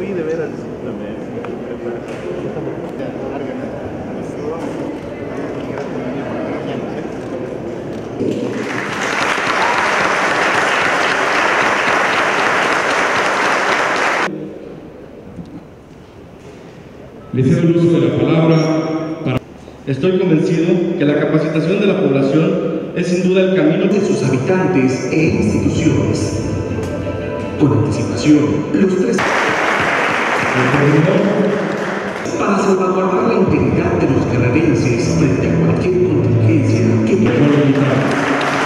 de veras, discúlpame. Le cedo el uso de la palabra para... Estoy convencido que la capacitación de la población es sin duda el camino de sus habitantes e instituciones. Con anticipación, los tres para salvaguardar la integridad de los guerrerenses frente a cualquier contingencia que pueda evitar.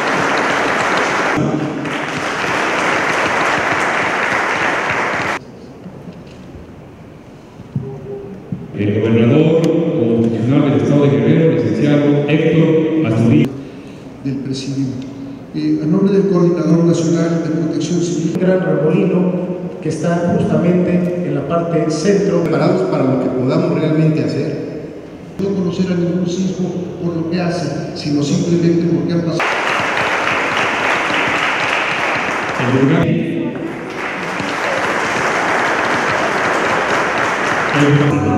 El gobernador constitucional del Estado de Guerrero, licenciado Héctor Astudillo. Del presidente. A nombre del Coordinador Nacional de Protección Civil. Gran remolino que está justamente en la parte centro. Preparados para lo que podamos realmente hacer. No conocer a ningún sismo por lo que hace, sino simplemente porque han pasado. El lugar. El